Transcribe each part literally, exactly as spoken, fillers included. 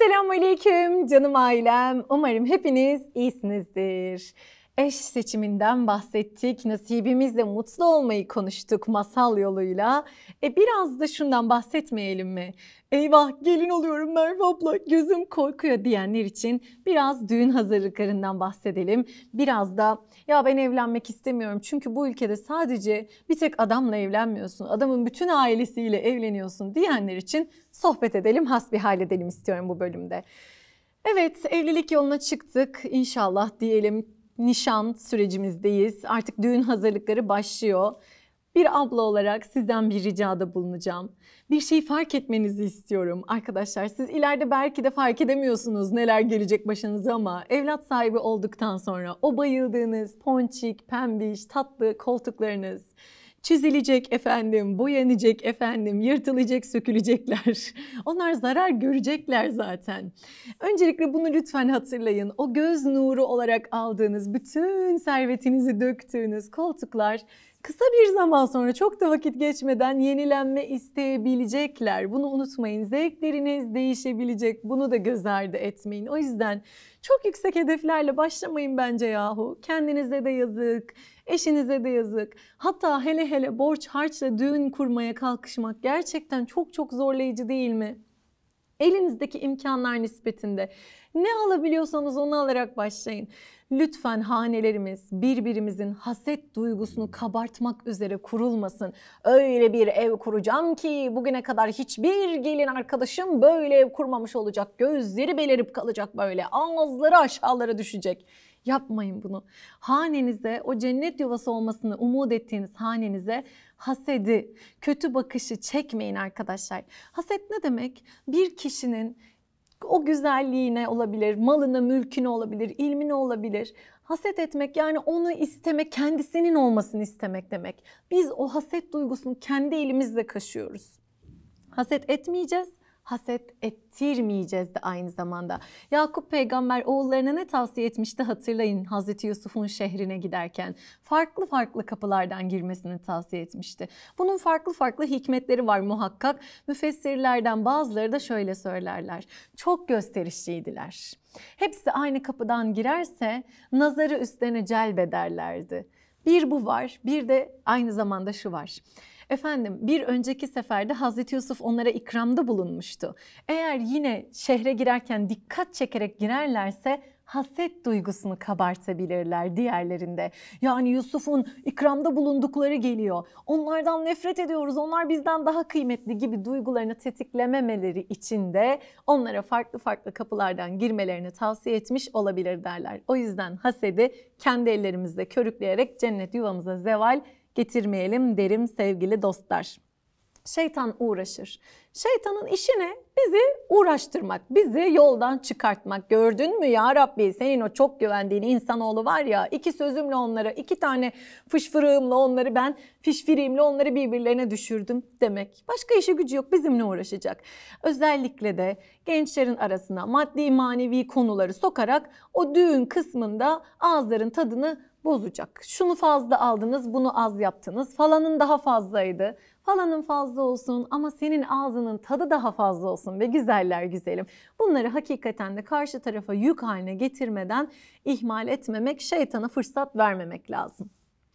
Selamünaleyküm canım ailem. Umarım hepiniz iyisinizdir. Eş seçiminden bahsettik, nasibimizle mutlu olmayı konuştuk masal yoluyla. E biraz da şundan bahsetmeyelim mi? Eyvah gelin oluyorum Merve abla, gözüm korkuyor diyenler için biraz düğün hazırlıklarından bahsedelim. Biraz da ya ben evlenmek istemiyorum çünkü bu ülkede sadece bir tek adamla evlenmiyorsun, adamın bütün ailesiyle evleniyorsun diyenler için sohbet edelim, hasbihal edelim istiyorum bu bölümde. Evet, evlilik yoluna çıktık inşallah diyelim. Nişan sürecimizdeyiz. Artık düğün hazırlıkları başlıyor. Bir abla olarak sizden bir ricada bulunacağım. Bir şey fark etmenizi istiyorum arkadaşlar. Siz ileride belki de fark edemiyorsunuz neler gelecek başınıza ama evlat sahibi olduktan sonra o bayıldığınız ponçik, pembiş, tatlı koltuklarınız çizilecek efendim, boyanacak efendim, yırtılacak, sökülecekler. Onlar zarar görecekler zaten. Öncelikle bunu lütfen hatırlayın. O göz nuru olarak aldığınız, bütün servetinizi döktüğünüz koltuklar kısa bir zaman sonra, çok da vakit geçmeden yenilenme isteyebilecekler. Bunu unutmayın. Zevkleriniz değişebilecek. Bunu da göz ardı etmeyin. O yüzden çok yüksek hedeflerle başlamayın bence yahu. Kendinize de yazık, eşinize de yazık. Hatta hele hele borç harçla düğün kurmaya kalkışmak gerçekten çok çok zorlayıcı değil mi? Elinizdeki imkanlar nispetinde ne alabiliyorsanız onu alarak başlayın. Lütfen hanelerimiz birbirimizin haset duygusunu kabartmak üzere kurulmasın. Öyle bir ev kuracağım ki bugüne kadar hiçbir gelin arkadaşım böyle ev kurmamış olacak. Gözleri belirip kalacak böyle, ağızları aşağılara düşecek. Yapmayın bunu. Hanenize, o cennet yuvası olmasını umut ettiğiniz hanenize hasedi, kötü bakışı çekmeyin arkadaşlar. Haset ne demek? Bir kişinin o güzelliğine olabilir, malına, mülküne olabilir, ilmine olabilir. Haset etmek yani onu istemek, kendisinin olmasını istemek demek. Biz o haset duygusunu kendi elimizle kaşıyoruz. Haset etmeyeceğiz. Haset ettirmeyeceğiz de aynı zamanda. Yakup peygamber oğullarına ne tavsiye etmişti hatırlayın, Hazreti Yusuf'un şehrine giderken. Farklı farklı kapılardan girmesini tavsiye etmişti. Bunun farklı farklı hikmetleri var muhakkak. Müfessirlerden bazıları da şöyle söylerler. Çok gösterişliydiler. Hepsi aynı kapıdan girerse nazarı üstlerine celbederlerdi. Bir bu var, bir de aynı zamanda şu var. Efendim bir önceki seferde Hazreti Yusuf onlara ikramda bulunmuştu. Eğer yine şehre girerken dikkat çekerek girerlerse haset duygusunu kabartabilirler diğerlerinde. Yani Yusuf'un ikramda bulundukları geliyor. Onlardan nefret ediyoruz, onlar bizden daha kıymetli gibi duygularını tetiklememeleri için de onlara farklı farklı kapılardan girmelerini tavsiye etmiş olabilir derler. O yüzden hasedi kendi ellerimizle körükleyerek cennet yuvamıza zeval getirmeyelim derim sevgili dostlar. Şeytan uğraşır. Şeytanın işi ne? Bizi uğraştırmak, bizi yoldan çıkartmak. Gördün mü ya Rabbi, senin o çok güvendiğin insanoğlu var ya, iki sözümle onlara, iki tane fışfırığımla onları ben, fişfiriğimle onları birbirlerine düşürdüm demek. Başka işi gücü yok, bizimle uğraşacak. Özellikle de gençlerin arasına maddi manevi konuları sokarak o düğün kısmında ağızların tadını bozacak. Şunu fazla aldınız, bunu az yaptınız. Falanın daha fazlaydı. Falanın fazla olsun ama senin ağzının tadı daha fazla olsun ve güzeller güzelim. Bunları hakikaten de karşı tarafa yük haline getirmeden ihmal etmemek, şeytana fırsat vermemek lazım.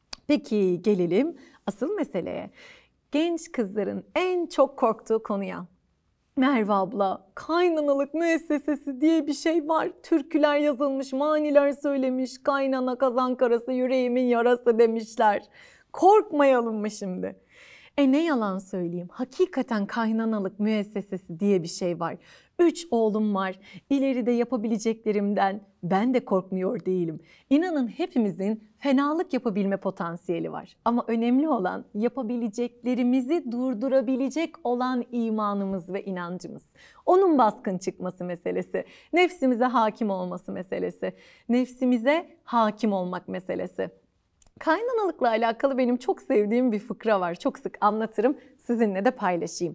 Peki gelelim asıl meseleye. Genç kızların en çok korktuğu konuya. Merve abla, kaynanalık müessesesi diye bir şey var. Türküler yazılmış, maniler söylemiş, kaynana kazan karası yüreğimin yarası demişler. Korkmayalım mı şimdi? E ne yalan söyleyeyim, hakikaten kaynanalık müessesesi diye bir şey var. Üç oğlum var, ileride yapabileceklerimden ben de korkmuyor değilim. İnanın hepimizin fenalık yapabilme potansiyeli var. Ama önemli olan yapabileceklerimizi durdurabilecek olan imanımız ve inancımız. Onun baskın çıkması meselesi, nefsimize hakim olması meselesi, nefsimize hakim olmak meselesi. Kaynanalıkla alakalı benim çok sevdiğim bir fıkra var. Çok sık anlatırım, sizinle de paylaşayım.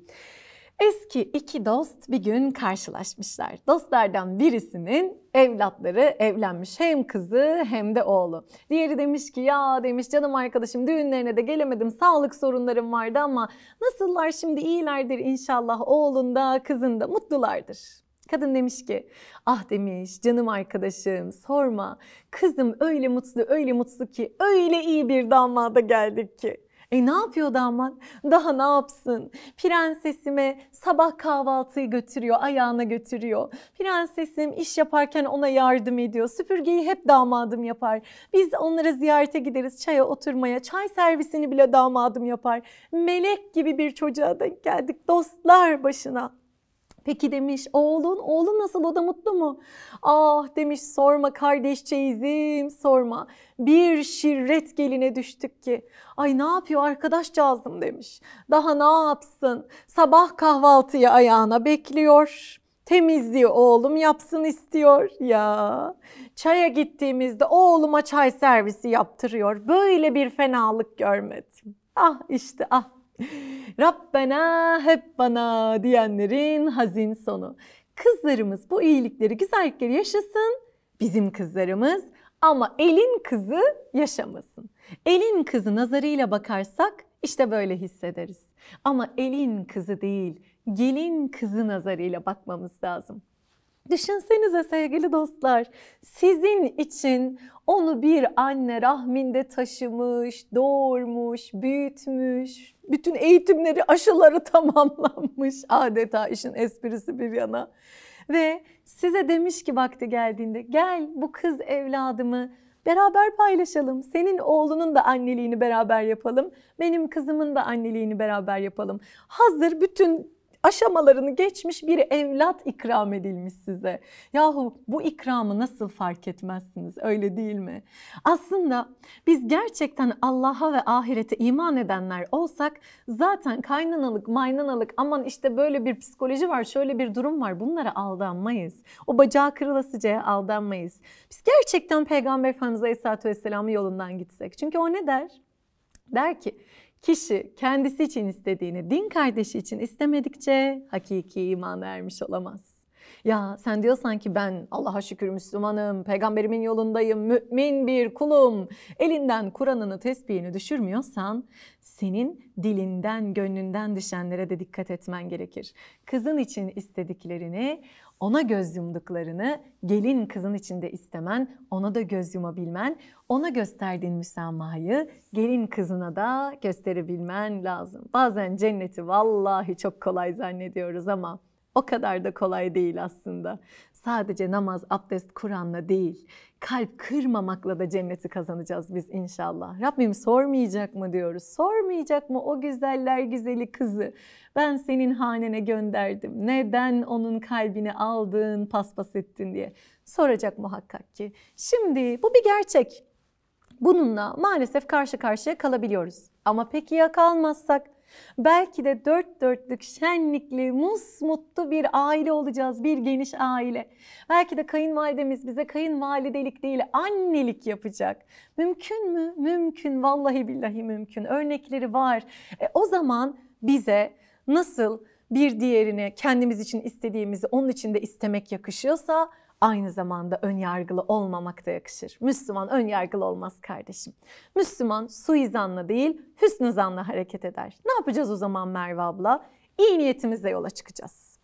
Eski iki dost bir gün karşılaşmışlar. Dostlardan birisinin evlatları evlenmiş. Hem kızı hem de oğlu. Diğeri demiş ki ya demiş canım arkadaşım düğünlerine de gelemedim. Sağlık sorunlarım vardı ama nasıllar şimdi, iyilerdir inşallah, oğlun da kızın da mutlulardır. Kadın demiş ki, ah demiş canım arkadaşım sorma. Kızım öyle mutlu öyle mutlu ki öyle iyi bir damada geldik ki. E ne yapıyor damat? Daha ne yapsın? Prensesime sabah kahvaltıyı götürüyor, ayağına götürüyor. Prensesim iş yaparken ona yardım ediyor. Süpürgeyi hep damadım yapar. Biz onlara ziyarete gideriz çaya oturmaya. Çay servisini bile damadım yapar. Melek gibi bir çocuğa denk geldik dostlar başına. Peki demiş oğlun, oğlun nasıl, o da mutlu mu? Ah demiş sorma kardeşçeyizim sorma. Bir şirret geline düştük ki. Ay ne yapıyor arkadaşcağızım demiş. Daha ne yapsın? Sabah kahvaltıyı ayağına bekliyor. Temizliği oğlum yapsın istiyor ya. Çaya gittiğimizde oğluma çay servisi yaptırıyor. Böyle bir fenalık görmedim. Ah işte ah. Rabbena hep bana diyenlerin hazin sonu. Kızlarımız bu iyilikleri, güzellikleri yaşasın. Bizim kızlarımız ama elin kızı yaşamasın. Elin kızı nazarıyla bakarsak işte böyle hissederiz. Ama elin kızı değil, gelin kızı nazarıyla bakmamız lazım. Düşünsenize sevgili dostlar, sizin için onu bir anne rahminde taşımış, doğurmuş, büyütmüş, bütün eğitimleri, aşıları tamamlanmış, adeta işin esprisi bir yana. Ve size demiş ki vakti geldiğinde gel bu kız evladımı beraber paylaşalım. Senin oğlunun da anneliğini beraber yapalım, benim kızımın da anneliğini beraber yapalım. Hazır bütün aşamalarını geçmiş bir evlat ikram edilmiş size. Yahu bu ikramı nasıl fark etmezsiniz, öyle değil mi? Aslında biz gerçekten Allah'a ve ahirete iman edenler olsak zaten kaynanalık, maynanalık, aman işte böyle bir psikoloji var, şöyle bir durum var, bunlara aldanmayız. O bacağı kırılasıcaya aldanmayız. Biz gerçekten Peygamber Efendimiz Aleyhisselatü Vesselam'ın yolundan gitsek. Çünkü o ne der? Der ki, kişi kendisi için istediğini din kardeşi için istemedikçe hakiki imana ermiş olamaz. Ya sen diyorsan ki ben Allah'a şükür Müslümanım, peygamberimin yolundayım, mümin bir kulum, elinden Kur'an'ını, tesbihini düşürmüyorsan senin dilinden, gönlünden düşenlere de dikkat etmen gerekir. Kızın için istediklerini, ona göz yumduklarını gelin kızın içinde istemen, ona da göz yumabilmen, ona gösterdiğin müsamahayı gelin kızına da gösterebilmen lazım. Bazen cenneti vallahi çok kolay zannediyoruz ama o kadar da kolay değil aslında. Sadece namaz, abdest, Kur'an'la değil, kalp kırmamakla da cenneti kazanacağız biz inşallah. Rabbim sormayacak mı diyoruz? Sormayacak mı o güzeller güzeli kızı? Ben senin hanene gönderdim. Neden onun kalbini aldın, paspas ettin diye. Soracak muhakkak ki. Şimdi bu bir gerçek. Bununla maalesef karşı karşıya kalabiliyoruz. Ama peki ya kalmazsak? Belki de dört dörtlük, şenlikli, musmutlu bir aile olacağız, bir geniş aile. Belki de kayınvalidemiz bize kayınvalidelik değil, annelik yapacak. Mümkün mü? Mümkün, vallahi billahi mümkün. Örnekleri var. E, o zaman bize nasıl bir diğerine kendimiz için istediğimizi onun için de istemek yakışıyorsa, aynı zamanda önyargılı olmamak da yakışır. Müslüman önyargılı olmaz kardeşim. Müslüman suizanla değil, hüsnü zanla hareket eder. Ne yapacağız o zaman Merve abla? İyi niyetimizle yola çıkacağız.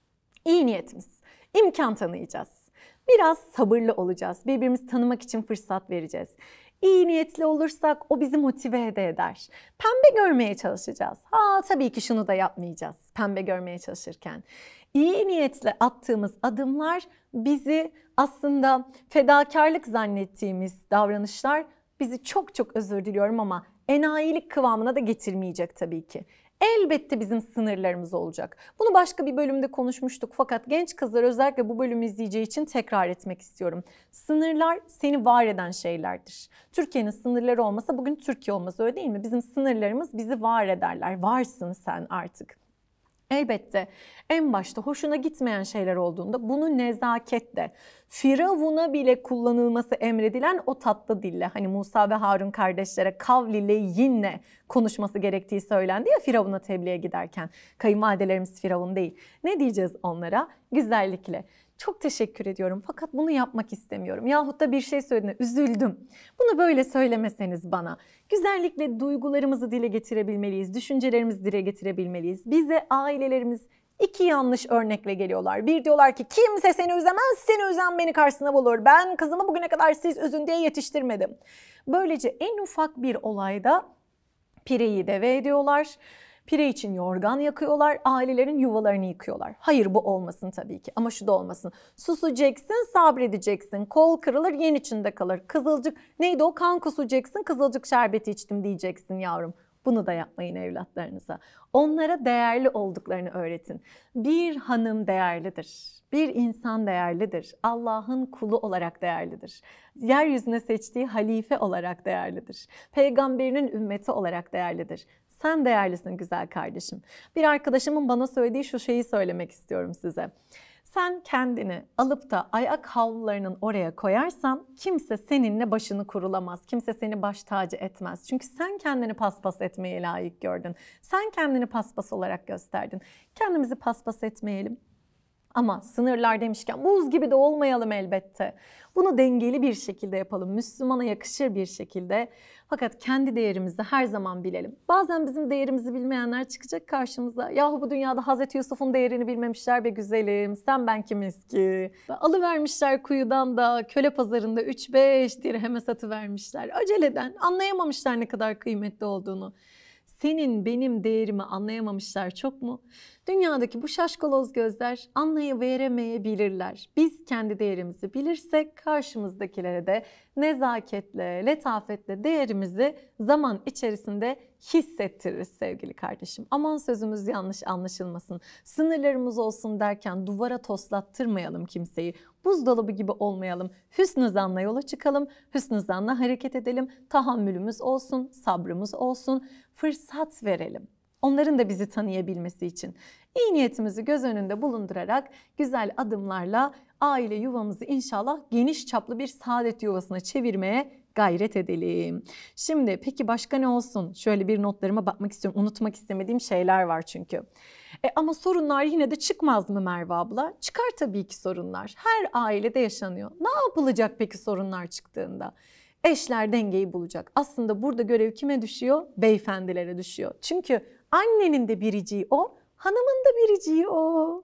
İyi niyetimiz. İmkan tanıyacağız. Biraz sabırlı olacağız. Birbirimizi tanımak için fırsat vereceğiz. İyi niyetli olursak o bizi motive de eder. Pembe görmeye çalışacağız. Ha tabii ki şunu da yapmayacağız pembe görmeye çalışırken. İyi niyetle attığımız adımlar bizi aslında fedakarlık zannettiğimiz davranışlar bizi çok çok özür diliyorum ama enayilik kıvamına da getirmeyecek tabii ki. Elbette bizim sınırlarımız olacak. Bunu başka bir bölümde konuşmuştuk fakat genç kızlar özellikle bu bölümü izleyeceği için tekrar etmek istiyorum. Sınırlar seni var eden şeylerdir. Türkiye'nin sınırları olmasa bugün Türkiye olmaz, öyle değil mi? Bizim sınırlarımız bizi var ederler. Varsın sen artık. Elbette en başta hoşuna gitmeyen şeyler olduğunda bunu nezaketle, Firavun'a bile kullanılması emredilen o tatlı dille, hani Musa ve Harun kardeşlere kavliyle yinle konuşması gerektiği söylendi ya Firavun'a tebliğe giderken. Kayınvalidelerimiz Firavun değil. Ne diyeceğiz onlara? Güzellikle. Çok teşekkür ediyorum fakat bunu yapmak istemiyorum. Yahut da bir şey söylediğinde üzüldüm. Bunu böyle söylemeseniz bana. Güzellikle duygularımızı dile getirebilmeliyiz, düşüncelerimizi dile getirebilmeliyiz. Bize ailelerimiz İki yanlış örnekle geliyorlar. Bir diyorlar ki kimse seni üzemez, seni üzen beni karşısına bulur. Ben kızımı bugüne kadar siz üzün diye yetiştirmedim. Böylece en ufak bir olayda pireyi deve ediyorlar. Pire için yorgan yakıyorlar, ailelerin yuvalarını yıkıyorlar. Hayır, bu olmasın tabii ki, ama şu da olmasın. Susacaksın, sabredeceksin. Kol kırılır, yen içinde kalır. Kızılcık, neydi o? Kan kusacaksın, kızılcık şerbeti içtim diyeceksin yavrum. Bunu da yapmayın evlatlarınıza. Onlara değerli olduklarını öğretin. Bir hanım değerlidir. Bir insan değerlidir. Allah'ın kulu olarak değerlidir. Yeryüzüne seçtiği halife olarak değerlidir. Peygamberinin ümmeti olarak değerlidir. Sen değerlisin güzel kardeşim. Bir arkadaşımın bana söylediği şu şeyi söylemek istiyorum size. Sen kendini alıp da ayak havlularının oraya koyarsan kimse seninle başını kurulamaz. Kimse seni baş tacı etmez. Çünkü sen kendini paspas etmeye layık gördün. Sen kendini paspas olarak gösterdin. Kendimizi paspas etmeyelim. Ama sınırlar demişken buz gibi de olmayalım elbette. Bunu dengeli bir şekilde yapalım. Müslümana yakışır bir şekilde. Fakat kendi değerimizi her zaman bilelim. Bazen bizim değerimizi bilmeyenler çıkacak karşımıza. Yahu bu dünyada Hazreti Yusuf'un değerini bilmemişler be güzelim. Sen ben kimiz ki? Alıvermişler kuyudan da köle pazarında üç beş dirheme satıvermişler. Aceleden anlayamamışlar ne kadar kıymetli olduğunu. Senin benim değerimi anlayamamışlar çok mu? Dünyadaki bu şaşkaloz gözler anlayıveremeyebilirler. Biz kendi değerimizi bilirsek karşımızdakilere de nezaketle, letafetle değerimizi zaman içerisinde hissettiririz sevgili kardeşim. Aman sözümüz yanlış anlaşılmasın. Sınırlarımız olsun derken duvara toslattırmayalım kimseyi. Buzdolabı gibi olmayalım. Hüsnü zanla yola çıkalım. Hüsnü zanla hareket edelim. Tahammülümüz olsun, sabrımız olsun. Fırsat verelim. Onların da bizi tanıyabilmesi için. İyi niyetimizi göz önünde bulundurarak güzel adımlarla aile yuvamızı inşallah geniş çaplı bir saadet yuvasına çevirmeye gayret edelim. Şimdi peki başka ne olsun? Şöyle bir notlarıma bakmak istiyorum. Unutmak istemediğim şeyler var çünkü. E ama sorunlar yine de çıkmaz mı Merve abla? Çıkar tabii ki sorunlar. Her ailede yaşanıyor. Ne yapılacak peki sorunlar çıktığında? Eşler dengeyi bulacak. Aslında burada görev kime düşüyor? Beyefendilere düşüyor. Çünkü annenin de biriciği o, hanımın da biriciği o.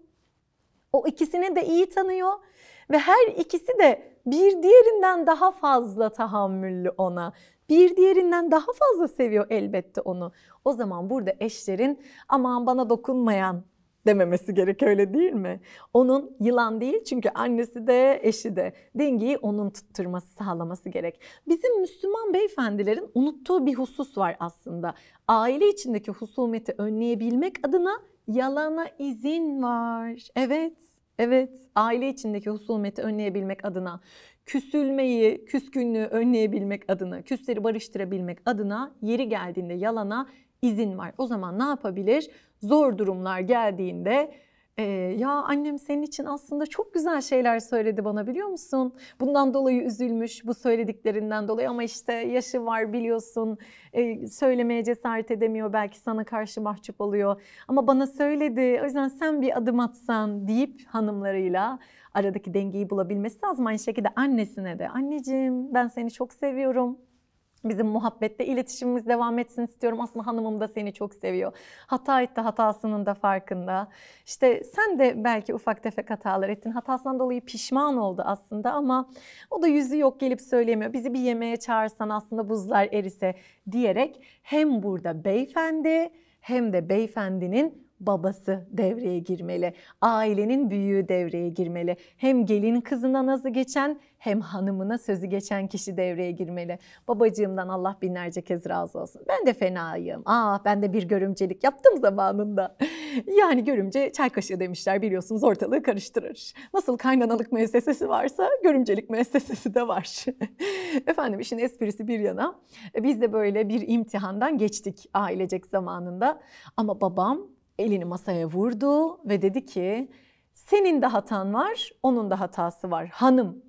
O ikisini de iyi tanıyor ve her ikisi de bir diğerinden daha fazla tahammüllü ona. Bir diğerinden daha fazla seviyor elbette onu. O zaman burada eşlerin aman bana dokunmayan dememesi gerek, öyle değil mi? Onun yılan değil, çünkü annesi de eşi de, dengeyi onun tutturması, sağlaması gerek. Bizim Müslüman beyefendilerin unuttuğu bir husus var aslında. Aile içindeki husumeti önleyebilmek adına yalana izin var. Evet, evet. Aile içindeki husumeti önleyebilmek adına, küsülmeyi, küskünlüğü önleyebilmek adına, küsleri barıştırabilmek adına yeri geldiğinde yalana izin var. O zaman ne yapabilir? Zor durumlar geldiğinde e, ya annem senin için aslında çok güzel şeyler söyledi bana, biliyor musun? Bundan dolayı üzülmüş, bu söylediklerinden dolayı, ama işte yaşı var biliyorsun, e, söylemeye cesaret edemiyor, belki sana karşı mahcup oluyor. Ama bana söyledi, o yüzden sen bir adım atsan deyip hanımlarıyla aradaki dengeyi bulabilmesi lazım. Aynı şekilde annesine de, anneciğim ben seni çok seviyorum. Bizim muhabbette iletişimimiz devam etsin istiyorum. Aslında hanımım da seni çok seviyor. Hata etti, hatasının da farkında. İşte sen de belki ufak tefek hatalar ettin. Hatasından dolayı pişman oldu aslında ama o da yüzü yok, gelip söyleyemiyor. Bizi bir yemeğe çağırsan aslında buzlar erise diyerek hem burada beyefendi hem de beyefendinin babası devreye girmeli. Ailenin büyüğü devreye girmeli. Hem gelin kızına nazı geçen hem hanımına sözü geçen kişi devreye girmeli. Babacığımdan Allah binlerce kez razı olsun. Ben de fenayım. Aa, ben de bir görümcelik yaptım zamanında. Yani görümce çay kaşığı demişler, biliyorsunuz, ortalığı karıştırır. Nasıl kaynanalık müessesesi varsa görümcelik müessesesi de var. Efendim, işin esprisi bir yana, biz de böyle bir imtihandan geçtik ailecek zamanında. Ama babam elini masaya vurdu ve dedi ki senin de hatan var, onun da hatası var hanım.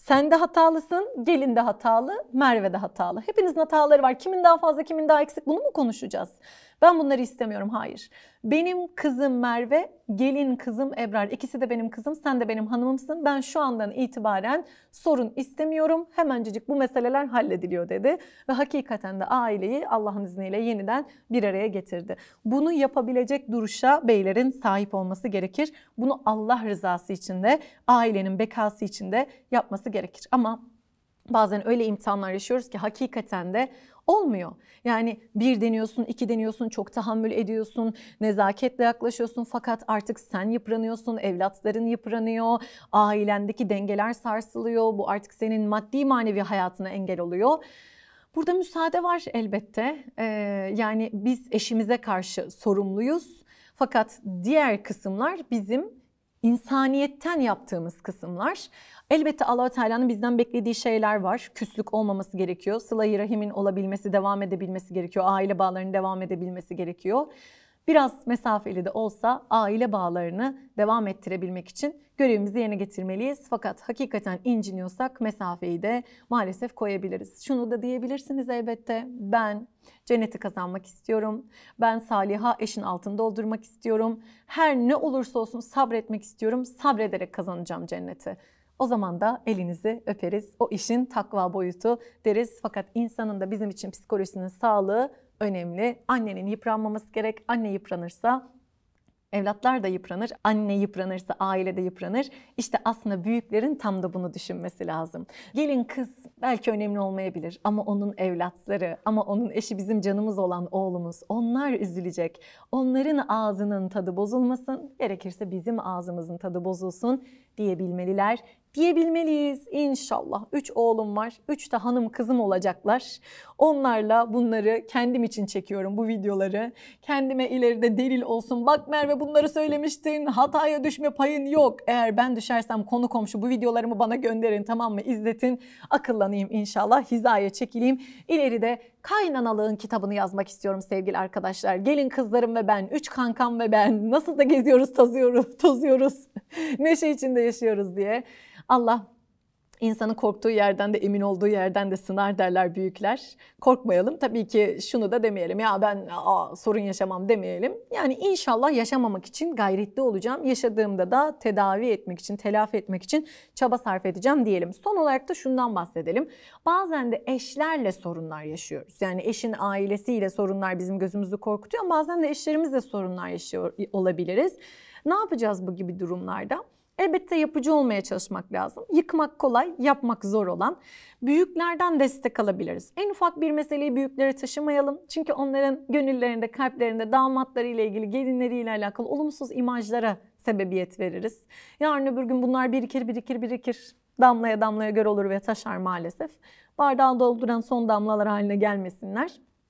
Sen de hatalısın, gelin de hatalı, Merve de hatalı. Hepinizin hataları var. Kimin daha fazla, kimin daha eksik, bunu mu konuşacağız? Ben bunları istemiyorum, hayır. Benim kızım Merve, gelin kızım Ebrar. İkisi de benim kızım, sen de benim hanımımsın. Ben şu andan itibaren sorun istemiyorum. Hemencecik bu meseleler hallediliyor dedi. Ve hakikaten de aileyi Allah'ın izniyle yeniden bir araya getirdi. Bunu yapabilecek duruşa beylerin sahip olması gerekir. Bunu Allah rızası için de, ailenin bekası için de yapması gerekir. Ama bazen öyle imtihanlar yaşıyoruz ki hakikaten de olmuyor. Yani bir deniyorsun, iki deniyorsun, çok tahammül ediyorsun, nezaketle yaklaşıyorsun fakat artık sen yıpranıyorsun, evlatların yıpranıyor, ailendeki dengeler sarsılıyor. Bu artık senin maddi manevi hayatına engel oluyor. Burada müsaade var elbette. Ee, yani biz eşimize karşı sorumluyuz. Fakat diğer kısımlar bizim insaniyetten yaptığımız kısımlar. Elbette Allah-u Teala'nın bizden beklediği şeyler var. Küslük olmaması gerekiyor. Sıla-i rahimin olabilmesi, devam edebilmesi gerekiyor. Aile bağlarının devam edebilmesi gerekiyor. Biraz mesafeli de olsa aile bağlarını devam ettirebilmek için görevimizi yerine getirmeliyiz. Fakat hakikaten inciniyorsak mesafeyi de maalesef koyabiliriz. Şunu da diyebilirsiniz elbette. Ben cenneti kazanmak istiyorum. Ben saliha eşin altını doldurmak istiyorum. Her ne olursa olsun sabretmek istiyorum. Sabrederek kazanacağım cenneti. O zaman da elinizi öperiz. O işin takva boyutu deriz. Fakat insanın da bizim için psikolojisinin sağlığı önemli. Annenin yıpranmaması gerek. Anne yıpranırsa evlatlar da yıpranır. Anne yıpranırsa aile de yıpranır. İşte aslında büyüklerin tam da bunu düşünmesi lazım. Gelin kız belki önemli olmayabilir ama onun evlatları, ama onun eşi, bizim canımız olan oğlumuz, onlar üzülecek. Onların ağzının tadı bozulmasın, gerekirse bizim ağzımızın tadı bozulsun diyebilmeliler. Diyebilmeliyiz inşallah. Üç oğlum var. Üç de hanım kızım olacaklar. Onlarla bunları kendim için çekiyorum, bu videoları. Kendime ileride delil olsun. Bak Merve, bunları söylemiştin. Hataya düşme payın yok. Eğer ben düşersem konu komşu bu videolarımı bana gönderin, tamam mı? İzletin. Akıllanayım inşallah. Hizaya çekileyim. İleride kaynanalığın kitabını yazmak istiyorum sevgili arkadaşlar. Gelin kızlarım ve ben, üç kankam ve ben nasıl da geziyoruz, tozuyoruz, tozuyoruz. Neşe içinde yaşıyoruz diye. Allah insanın korktuğu yerden de emin olduğu yerden de sınar derler büyükler. Korkmayalım. Tabii ki şunu da demeyelim. Ya ben aa, sorun yaşamam demeyelim. Yani inşallah yaşamamak için gayretli olacağım. Yaşadığımda da tedavi etmek için, telafi etmek için çaba sarf edeceğim diyelim. Son olarak da şundan bahsedelim. Bazen de eşlerle sorunlar yaşıyoruz. Yani eşin ailesiyle sorunlar bizim gözümüzü korkutuyor. Ama bazen de eşlerimizle sorunlar yaşıyor olabiliriz. Ne yapacağız bu gibi durumlarda? Elbette yapıcı olmaya çalışmak lazım. Yıkmak kolay, yapmak zor olan. Büyüklerden destek alabiliriz. En ufak bir meseleyi büyüklere taşımayalım. Çünkü onların gönüllerinde, kalplerinde damatlarıyla ilgili, gelinleriyle alakalı olumsuz imajlara sebebiyet veririz. Yarın öbür gün bunlar birikir, birikir, birikir. Damlaya damlaya göl olur ve taşar maalesef. Bardağı dolduran son damlalar haline gelmesinler.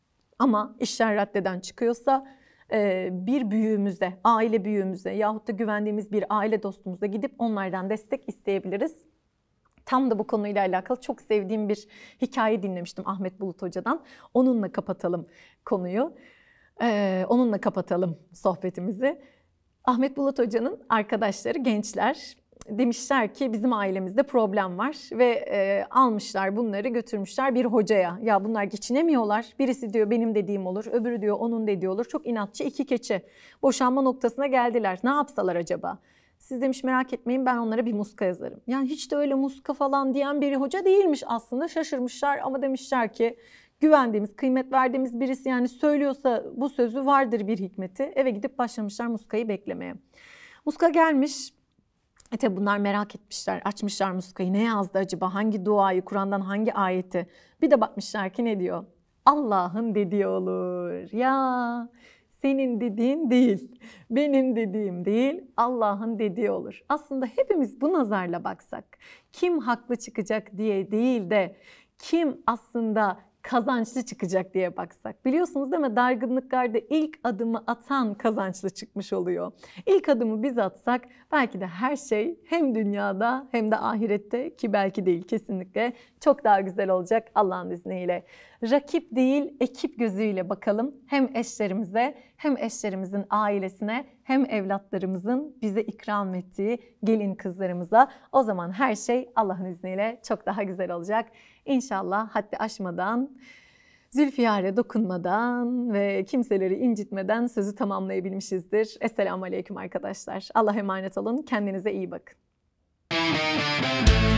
Ama işler raddeden çıkıyorsa bir büyüğümüze, aile büyüğümüze yahut da güvendiğimiz bir aile dostumuza gidip onlardan destek isteyebiliriz. Tam da bu konuyla alakalı çok sevdiğim bir hikaye dinlemiştim Ahmet Bulut Hoca'dan. Onunla kapatalım konuyu. Ee, onunla kapatalım sohbetimizi. Ahmet Bulut Hoca'nın arkadaşları, gençler demişler ki bizim ailemizde problem var ve e, almışlar bunları, götürmüşler bir hocaya. Ya bunlar geçinemiyorlar. Birisi diyor benim dediğim olur, öbürü diyor onun dediği olur. Çok inatçı iki keçi. Boşanma noktasına geldiler. Ne yapsalar acaba? Siz demiş merak etmeyin, ben onlara bir muska yazarım. Yani hiç de öyle muska falan diyen bir hoca değilmiş aslında. Şaşırmışlar ama demişler ki güvendiğimiz, kıymet verdiğimiz birisi yani söylüyorsa bu sözü vardır bir hikmeti. Eve gidip başlamışlar muskayı beklemeye. Muska gelmiş. E tabi bunlar merak etmişler, açmışlar muskayı. Ne yazdı acaba? Hangi duayı, Kur'an'dan hangi ayeti? Bir de bakmışlar ki ne diyor? Allah'ın dediği olur. Ya senin dediğin değil, benim dediğim değil, Allah'ın dediği olur. Aslında hepimiz bu nazarla baksak, kim haklı çıkacak diye değil de kim aslında kazançlı çıkacak diye baksak. Biliyorsunuz değil mi? Dargınlıklarda ilk adımı atan kazançlı çıkmış oluyor. İlk adımı biz atsak belki de her şey hem dünyada hem de ahirette, ki belki değil kesinlikle, çok daha güzel olacak Allah'ın izniyle. Rakip değil, ekip gözüyle bakalım. Hem eşlerimize, hem eşlerimizin ailesine, hem evlatlarımızın bize ikram ettiği gelin kızlarımıza. O zaman her şey Allah'ın izniyle çok daha güzel olacak. İnşallah haddi aşmadan, Zülfiyar'a dokunmadan ve kimseleri incitmeden sözü tamamlayabilmişizdir. Esselamu Aleyküm arkadaşlar. Allah'a emanet olun. Kendinize iyi bakın.